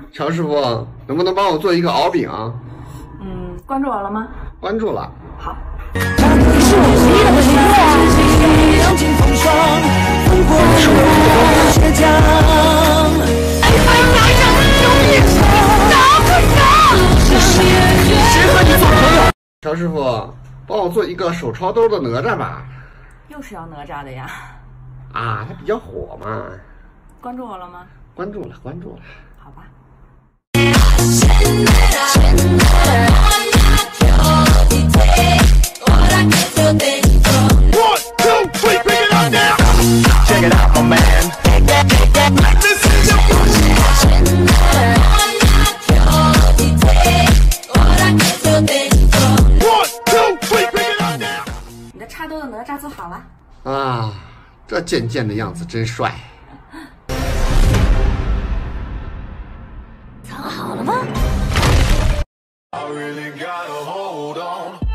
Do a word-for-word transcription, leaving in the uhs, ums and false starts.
乔师傅，能不能帮我做一个熬饼啊？ 嗯，关注我了吗？ 关注了。 好。 乔师傅，帮我做一个手抄兜的哪吒吧。 又是要哪吒的呀？ 啊，它比较火嘛。 关注我了吗？ 关注了，关注了。 好吧。 Check it out, my man. This is your one, two, three, bring it on down. 你的插兜的哪吒做好了。 啊，这贱贱的样子真帅。 藏好了吗？ I really gotta hold on.